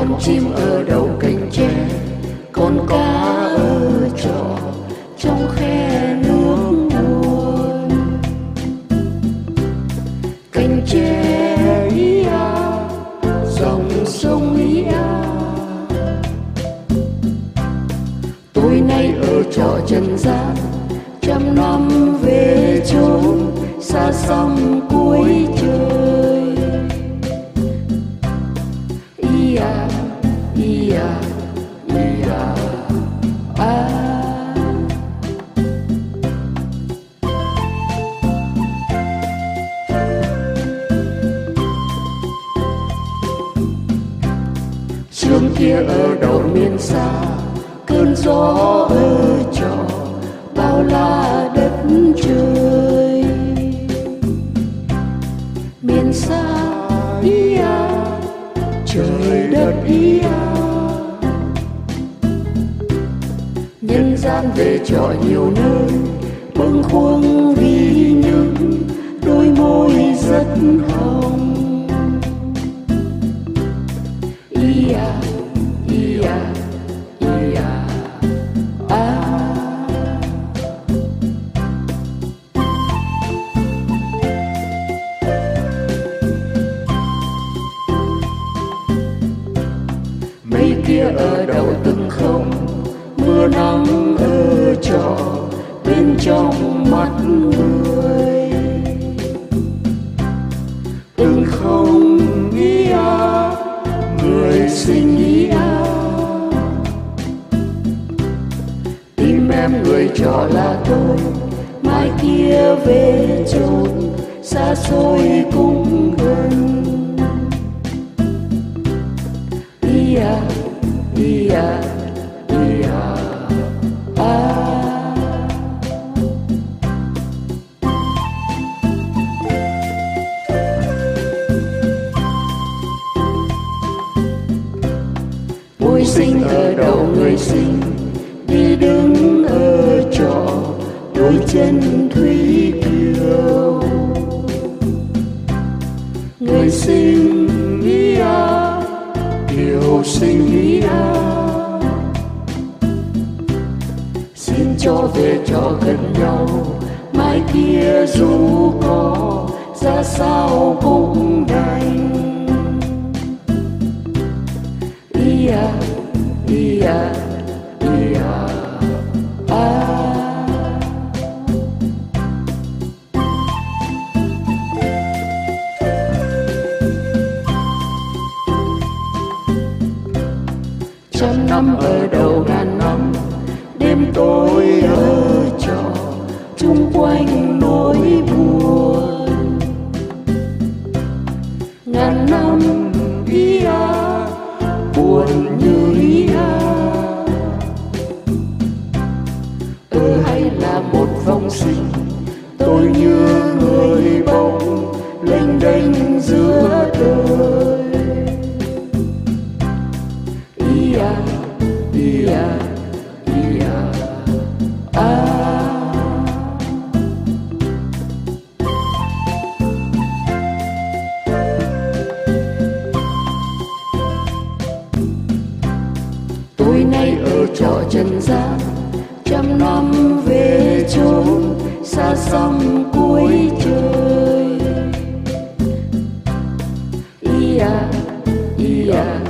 Con chim ở đầu cành tre, con cá ở trọ trong khe nước nguồn. Cành tre ý a, dòng sông ý a. Tối nay ở trọ trần gian, trăm năm về chốn xa xăm cuối trời. Ý a, ý a, ý a, a. Sương kia ở đầu miền xa, cơn gió ở trọ bao la đất trời. Miền xa ý a, trời đất ý a. Nhân gian về trọ nhiều nơi, bâng khuâng vì những đôi môi rất hồng. Ý a, ý a, ý a, a. Mây kia ở đầu từng không, mưa nắng ở trọ bên trong mắt người. Từng không ý a, người sinh ý a. Tim em người trọ là tôi, mai kia về chốn xa xôi cũng gần. Ý a, ý a, ý a, a. Môi xinh ở đầu người xinh, đi đứng ở trọ đôi chân thủy kiều. Người xinh ý a, kiều xinh ý a. Xin cho về trọ gần nhau, mai kia dù có ra sao cũng đành. Ý a, ý a, ý a, a. Trăm năm ở đầu ngàn năm, đêm tối ở trọ chung quanh nỗi buồn. Ngàn năm ý a, buồn như ý a. Hay là một vòng sinh, tôi như người bỗng lênh đênh giữa đời. Ý a, ý a, ý a, a. Tối nay ở trọ trần gian, trăm năm về chốn xa xăm cuối trời. Ý a, ý a,